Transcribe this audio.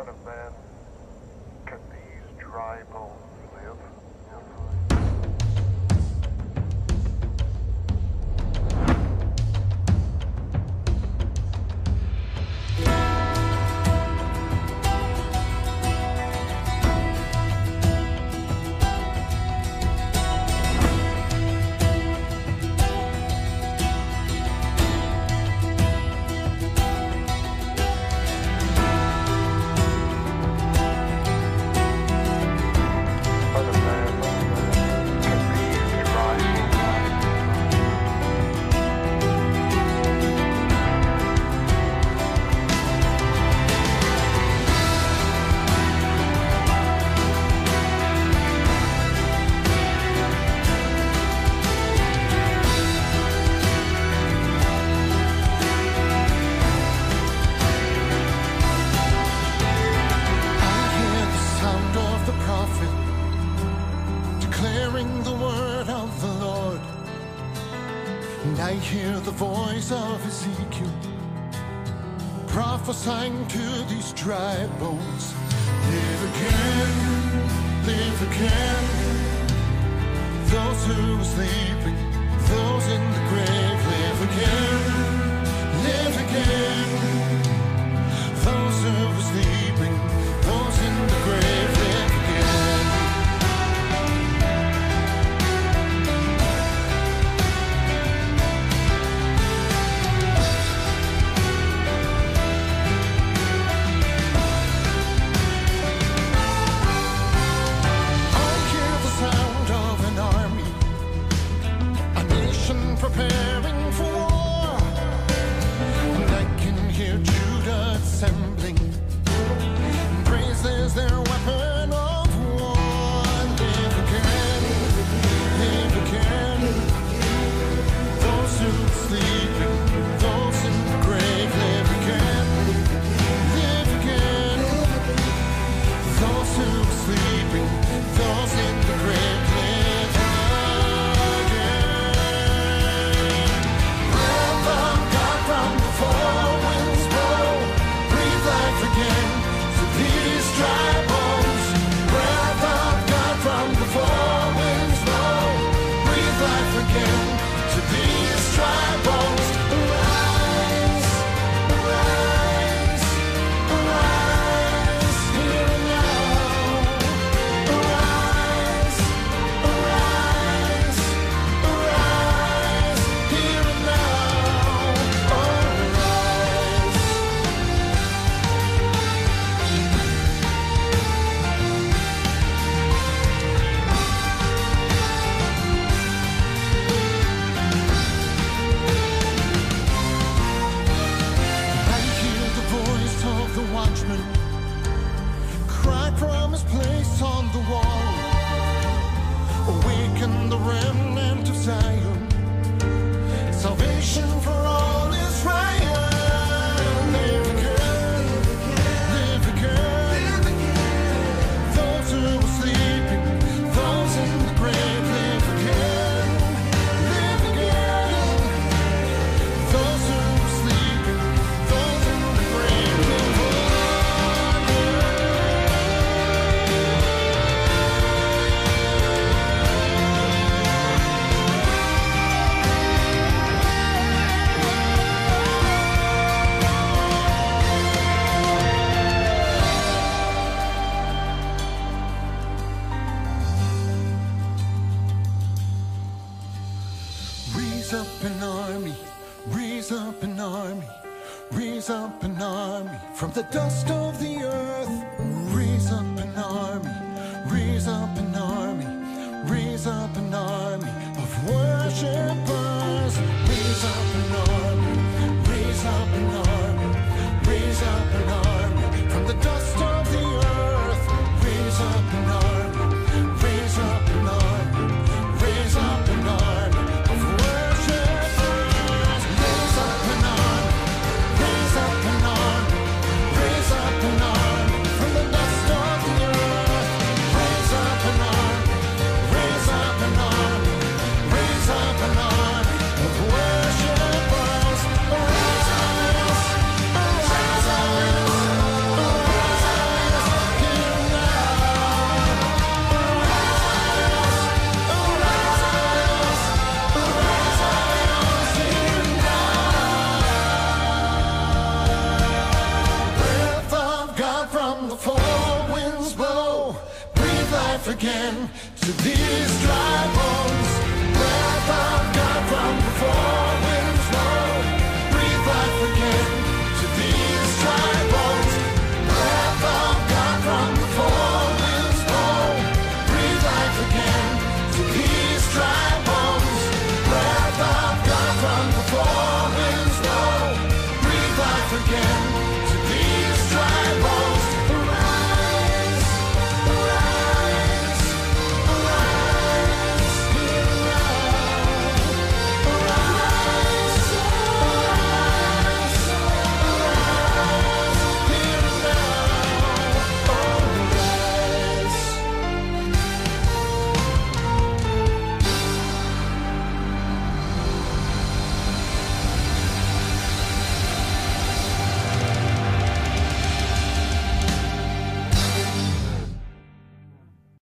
Son of man, can these dry bones live? And I hear the voice of Ezekiel prophesying to these dry bones. Live again, live again. Those who are sleeping, those in the grave, live again, live again. Those who are sleeping, those in the grave, live again. Preparing for war, and I can hear Judah assembling. Praise is their weapon of war. Live again, live again. Those who are sleeping, those in the grave, live again, live again. Those who are sleeping, those in the grave, live again. Cry from his place on the wall. Awaken the remnant of Zion. Salvation for all Israel. Live again, live again. Those who are sleeping, those in the grave, live again, live again. Those who are sleeping, those in the grave, live again. Raise up an army, raise up an army, raise up an army from the dust of the earth. Raise up an army, raise up an army, raise up an army of worshipers. Raise up an army, raise up an army, raise up an army from the dust of the earth. Raise up an army, raise up an army, raise up an army of worshipers. Raise up an army, raise up an army, raise up an army from the dust of the earth. Raise up an army, raise up an army, raise up an army. life again to these dry bones.